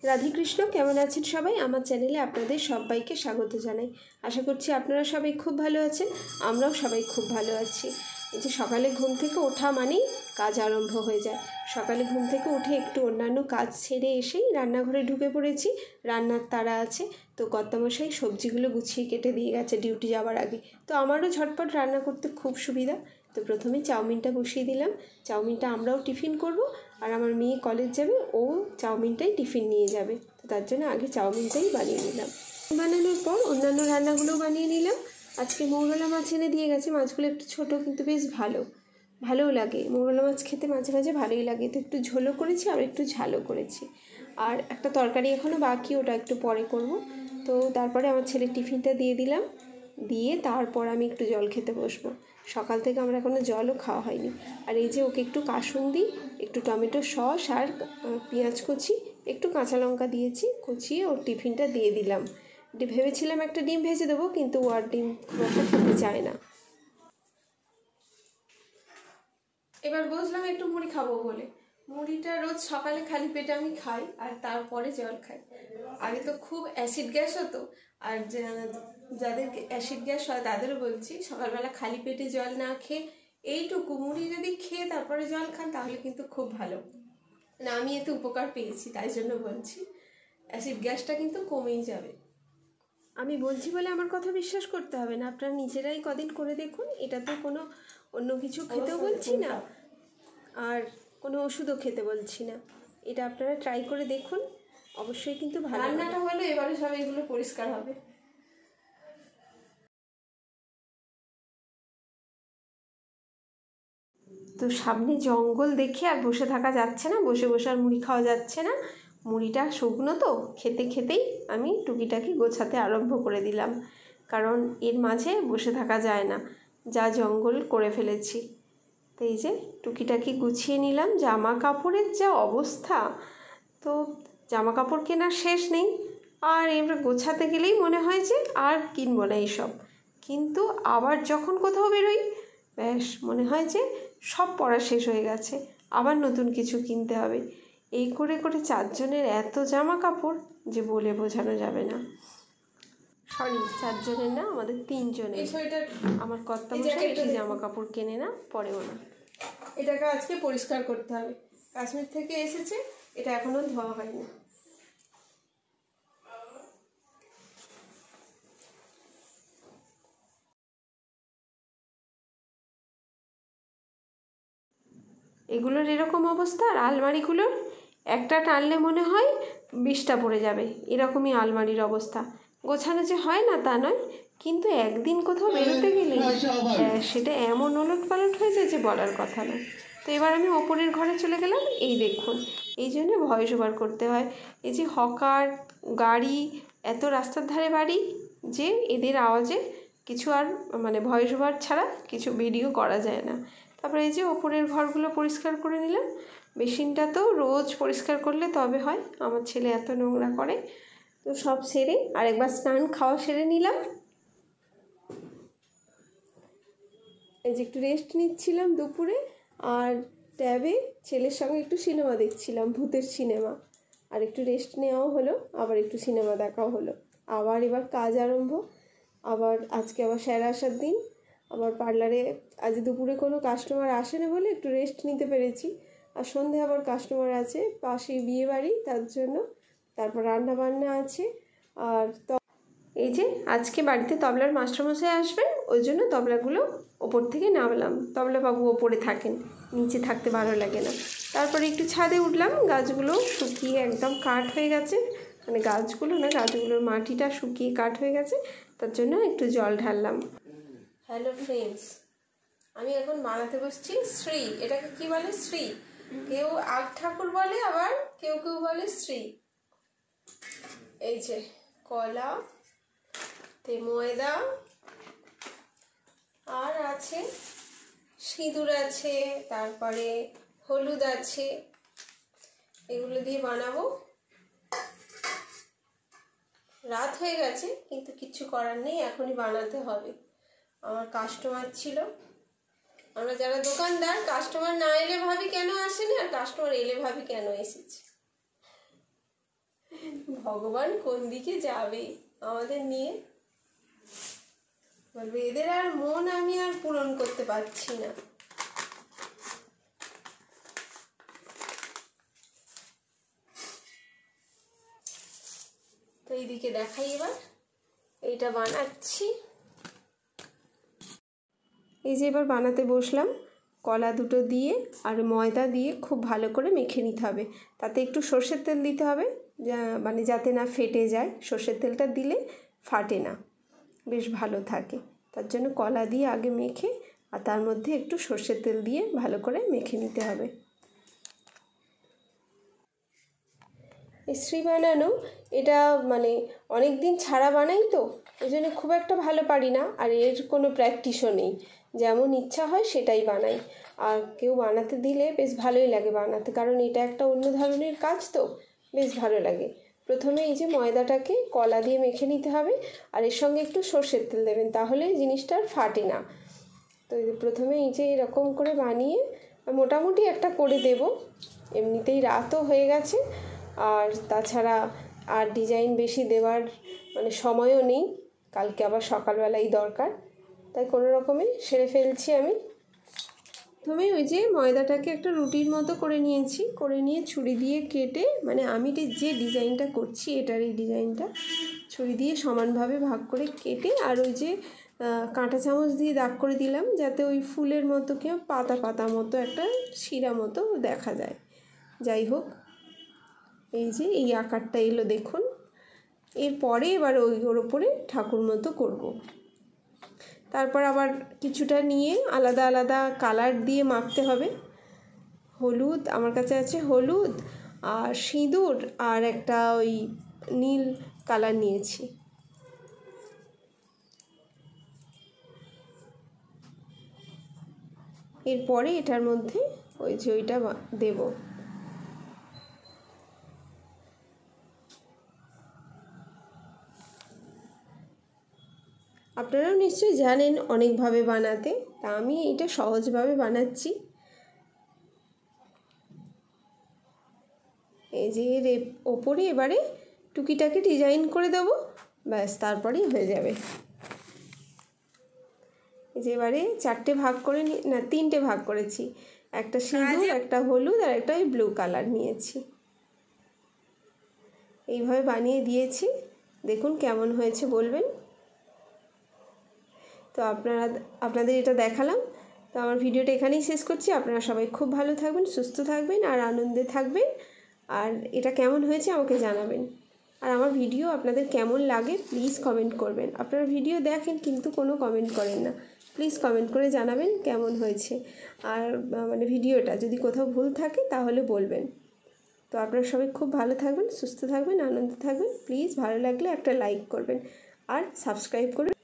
রাধে কৃষ্ণ। কেমন আছেন সবাই? আমার চ্যানেলে আপনাদের সবাইকে স্বাগত জানাই। আশা করছি আপনারা সবাই খুব ভালো আছেন, আমরাও সবাই খুব ভালো আছি। এই যে সকালে ঘুম থেকে ওঠা মানেই কাজ আরম্ভ হয়ে যায়। সকালে ঘুম থেকে উঠে একটু অন্যান্য কাজ ছেড়ে এসেই রান্নাঘরে ঢুকে পড়েছি। রান্নার তাড়া আছে, তো কর্তামশাই সবজিগুলো গুছিয়ে কেটে দিয়ে গেছে ডিউটি যাওয়ার আগে। তো আমারও ঝটপট রান্না করতে খুব সুবিধা। তো প্রথমে চাউমিনটা বসিয়ে দিলাম। চাউমিনটা আমরাও টিফিন করব, আর আমার মেয়ে কলেজ যাবে, ও চাউমিনটাই টিফিন নিয়ে যাবে। তো তার জন্য আগে চাউমিনটাই বানিয়ে নিলাম। বানানোর পর অন্যান্য রান্নাগুলোও বানিয়ে নিলাম। আজকে মৌরলা মাছ এনে দিয়ে গেছে। মাছগুলো একটু ছোটো কিন্তু বেশ ভালোও লাগে। মৌরলা মাছ খেতে মাঝে মাঝে ভালোই লাগে। তো একটু ঝোলও করেছি আর একটু ঝালও করেছি। আর একটা তরকারি এখনও বাকি, ওটা একটু পরে করব। তো তারপরে আমার ছেলের টিফিনটা দিয়ে দিলাম, দিয়ে তারপর আমি একটু জল খেতে বসবো। সকাল থেকে আমরা এখনও জলও খাওয়া হয়নি। আর এই যে ওকে একটু কাসুন্দি, একটু টমেটো সস আর পেঁয়াজ কুচি, একটু কাঁচা লঙ্কা দিয়েছি, কুচিয়ে ওর টিফিনটা দিয়ে দিলাম। ভেবেছিলাম একটা ডিম ভেজে দেবো, কিন্তু ও আর ডিম খুব একটা খেতে চায় না। এবার বসলাম একটু মুড়ি খাবো বলে। মুড়িটা রোজ সকালে খালি পেটে আমি খাই, আর তারপরে জল খাই। আগে তো খুব অ্যাসিড গ্যাস হতো, আর যাদের অ্যাসিড গ্যাস হয় তাদেরও বলছি, সকালবেলা খালি পেটে জল না খেয়ে এইটুকু মুড়ি যদি খেয়ে তারপরে জল খান তাহলে কিন্তু খুব ভালো। না, আমি এতে উপকার পেয়েছি, তাই জন্য বলছি। অ্যাসিড গ্যাসটা কিন্তু কমেই যাবে। আমি বলছি বলে আমার কথা বিশ্বাস করতে হবে না, আপনারা নিজেরাই কদিন করে দেখুন। এটা তো কোনো অন্য কিছু খেতেও বলছি না, আর কোনো ওষুধও খেতে বলছি না। এটা আপনারা ট্রাই করে দেখুন, অবশ্যই কিন্তু ভালো। রান্নাটা হলো, এবারে সব এগুলো পরিষ্কার হবে। তো সামনে জঙ্গল দেখে আর বসে থাকা যাচ্ছে না, বসে বসে আর মুড়ি খাওয়া যাচ্ছে না। মুড়িটা শুকনো তো, খেতে খেতেই আমি টুকিটাকি গোছাতে আরম্ভ করে দিলাম, কারণ এর মাঝে বসে থাকা যায় না, যা জঙ্গল করে ফেলেছি। তো এই যে টুকিটাকি গুছিয়ে নিলাম। জামা কাপড়ের যা অবস্থা, তো জামা কাপড় কেনার শেষ নেই। আর এবার গোছাতে গেলেই মনে হয় যে আর কিনবো না এইসব, কিন্তু আবার যখন কোথাও বেরোই, ব্যাস মনে হয় যে সব পড়া শেষ হয়ে গেছে, আবার নতুন কিছু কিনতে হবে। এই করে করে চারজনের এত জামা কাপড় যে বলে বোঝানো যাবে না। সরি, চারজনের না, আমাদের তিনজনের। আমার কর্তামশাই বেশি জামা কাপড় কেনে না, পরেও না। এটাকে আজকে পরিষ্কার করতে হবে। কাশ্মীর থেকে এসেছে, এটা এখনো ধোয়া হয়নি। এগুলোর এরকম অবস্থা, আর আলমারিগুলোর একটা টানলে মনে হয় 20টা পড়ে যাবে, এরকমই আলমারির অবস্থা। গোছানো যে হয় না তা নয়, কিন্তু একদিন কোথাও বেরোতে গেলে সেটা এমন ওলট পালট হয়ে যায় যে বলার কথা না। তো এবার আমি ওপরের ঘরে চলে গেলাম। এই দেখুন, এই জন্য ভয়েস ওভার করতে হয়। এই যে হকার গাড়ি, এত রাস্তার ধারে বাড়ি, যে এদের আওয়াজে কিছু আর মানে ভয়েস ওভার ছাড়া কিছু ভিডিও করা যায় না। তারপরে এই যে ওপরের ঘরগুলো পরিষ্কার করে নিলাম। বেসিনটা তো রোজ পরিষ্কার করলে তবে হয়, আমার ছেলে এত নোংরা করে। তো সব সেরে আরেকবার স্নান খাওয়া সেরে নিলাম। এই যে একটু রেস্ট নিচ্ছিলাম দুপুরে, আর ট্যাবে ছেলের সঙ্গে একটু সিনেমা দেখছিলাম, ভূতের সিনেমা। আর একটু রেস্ট নেওয়াও হলো, আবার একটু সিনেমা দেখাও হলো। আবার এবার কাজ আরম্ভ। আবার আজকে আবার স্যার আসার দিন। আবার পার্লারে আজ দুপুরে কোনো কাস্টমার আসেনি বলে একটু রেস্ট নিতে পেরেছি। আর সন্ধে আবার কাস্টমার আছে, পাশেই বিয়ে বাড়ি, তার জন্য। তারপর রান্না বান্না আছে। আর এই যে আজকে বাড়িতে তবলার মাস্টারমশাই আসবেন, ওই জন্য তবলাগুলো ওপর থেকে নামলাম। তবলাবাবু ওপরে থাকেন, নিচে থাকতে ভালো লাগে না। তারপরে একটু ছাদে উঠলাম। গাছগুলো শুকিয়ে একদম কাঠ হয়ে গেছে, মানে গাছগুলো না, গাছগুলোর মাটিটা শুকিয়ে কাঠ হয়ে গেছে, তার জন্য একটু জল ঢাললাম। হ্যালো ফ্রেন্ডস, আমি এখন বানাতে বসছি শ্রী। এটাকে কি বলে? শ্রী। কেউ আগ ঠাকুর বলে, আবার কেউ কেউ বলে শ্রী। এই যে কলা, ময়দা, আর আছে সিঁদুর আছে, তারপরে হলুদ আছে, এগুলো দিয়ে বানাবো। রাত হয়ে গেছে, কিন্তু কিচ্ছু করার নেই, এখনই বানাতে হবে। আমার কাস্টমার ছিল। আমরা যারা দোকানদার, কাস্টমার না এলে ভাবি কেন আসেনি, আর কাস্টমার এলে ভাবি কেন এসেছে। ভগবান কোন দিকে যাবে আমাদের নিয়ে, বলবে এদের আর মন আমি আর পূরণ করতে পারছি না। তো এইদিকে দেখাই এবার এইটা বানাচ্ছি। এই যে এবার বানাতে বসলাম, কলা দুটো দিয়ে আর ময়দা দিয়ে খুব ভালো করে মেখে নিতে হবে। তাতে একটু সর্ষের তেল দিতে হবে, মানে যাতে না ফেটে যায়। সর্ষের তেলটা দিলে ফাটে না, বেশ ভালো থাকে। তার জন্য কলা দিয়ে আগে মেখে আর তার মধ্যে একটু সর্ষের তেল দিয়ে ভালো করে মেখে নিতে হবে। মিষ্টি বানানো এটা মানে অনেক দিন ছাড়া বানাই তো, ওই জন্য খুব একটা ভালো পারি না, আর এর কোনো প্র্যাকটিসও নেই। যেমন ইচ্ছা হয় সেটাই বানাই। আর কেউ বানাতে দিলে বেশ ভালোই লাগে বানাতে, কারণ এটা একটা অন্য ধরনের কাজ তো, বেশ ভালো লাগে। প্রথমে এই যে ময়দাটাকে কলা দিয়ে মেখে নিতে হবে, আর এর সঙ্গে একটু সর্ষের তেল দেবেন, তাহলে জিনিসটা আর ফাটে না। তো প্রথমে এই যে এরকম করে বানিয়ে মোটামুটি একটা করে দেব। এমনিতেই রাতও হয়ে গেছে, আর তাছাড়া আর ডিজাইন বেশি দেওয়ার মানে সময়ও নেই, কালকে আবার সকালবেলাই দরকার, তাই কোনো রকমে সেরে ফেলছি আমি। প্রথমে ওই যে ময়দাটাকে একটা রুটির মতো করে নিয়েছি, করে নিয়ে ছুরি দিয়ে কেটে, মানে আমি যে ডিজাইনটা করছি এটার এই ডিজাইনটা ছুরি দিয়ে সমানভাবে ভাগ করে কেটে, আর ওই যে কাঁটা চামচ দিয়ে দাগ করে দিলাম, যাতে ওই ফুলের মতো কেউ পাতা পাতা মতো একটা শিরা মতো দেখা যায়। যাই হোক, এই যে এই আকারটা এলো দেখুন। এরপরে এবার ওর ওপরে ঠাকুর মতো করব। তারপর আবার কিছুটা নিয়ে আলাদা আলাদা কালার দিয়ে মাখতে হবে। হলুদ, আমার কাছে আছে হলুদ আর সিঁদুর, আর একটা ওই নীল কালার নিয়েছি। এরপরে এটার মধ্যে ওই যে ওইটা দেব। আপনারাও নিশ্চয়ই জানেন অনেকভাবে বানাতে, তা আমি এটা সহজভাবে বানাচ্ছি। এই যে এর ওপরে এবারে টুকিটাকি ডিজাইন করে দেব, ব্যাস তারপরেই হয়ে যাবে। এই যে এবারে চারটে ভাগ করে না 3টে ভাগ করেছি, একটা সিঁদুর, একটা হলুদ আর একটা ওই ব্লু কালার নিয়েছি। এইভাবে বানিয়ে দিয়েছি, দেখুন কেমন হয়েছে বলবেন। তো আপনাদের এটা দেখালাম। তো আমার ভিডিওটা এখানেই শেষ করছি। আপনারা সবাই খুব ভালো থাকবেন, সুস্থ থাকবেন আর আনন্দে থাকবেন। আর এটা কেমন হয়েছে আমাকে জানাবেন। আর আমার ভিডিও আপনাদের কেমন লাগে প্লিজ কমেন্ট করবেন। আপনারা ভিডিও দেখেন কিন্তু কোনো কমেন্ট করেন না, প্লিজ কমেন্ট করে জানাবেন কেমন হয়েছে। আর মানে ভিডিওটা যদি কোথাও ভুল থাকে তাহলে বলবেন। তো আপনারা সবাই খুব ভালো থাকবেন, সুস্থ থাকবেন, আনন্দে থাকবেন। প্লিজ ভালো লাগলে একটা লাইক করবেন আর সাবস্ক্রাইব করবেন।